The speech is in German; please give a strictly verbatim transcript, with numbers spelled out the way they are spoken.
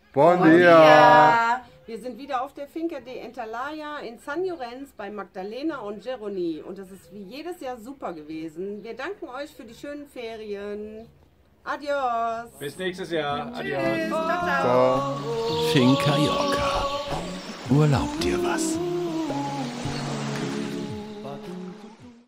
Bon, Bon dia. dia. Wir sind wieder auf der Finca de Entalaya in San Llorenç bei Magdalena und Jeroni. Und das ist wie jedes Jahr super gewesen. Wir danken euch für die schönen Ferien. Adios. Bis nächstes Jahr. Adios. Tschüss. Ciao, ciao. Finca Yorca. Urlaub dir was.